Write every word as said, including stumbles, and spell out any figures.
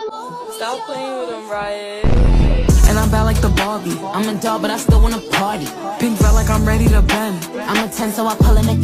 Stop playing with him, Riot. And I'm bad like the Barbie. I'm a doll, but I still wanna party. Pink felt like I'm ready to bend. I'm a ten, so I pull in the